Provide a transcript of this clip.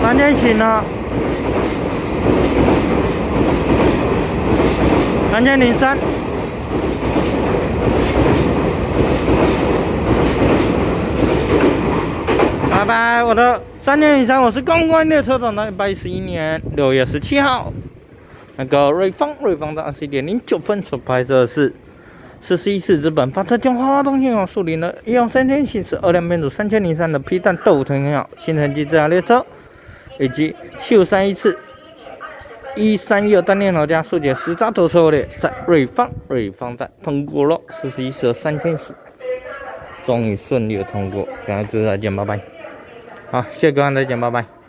3000行呢，3003。拜拜，我的3003，我是公关列车长的111年6月17号，那个瑞芳的21点09分所拍摄的是41次日本发车将花东线树林的113行驶2辆变速3003的 P 弹豆藤号新城际自驾列车，以及753次132单链头加速解10扎头车列，在瑞芳站通过了41次的3000行，终于顺利的通过，赶快再见，拜拜。好，谢谢各位，再见，拜拜。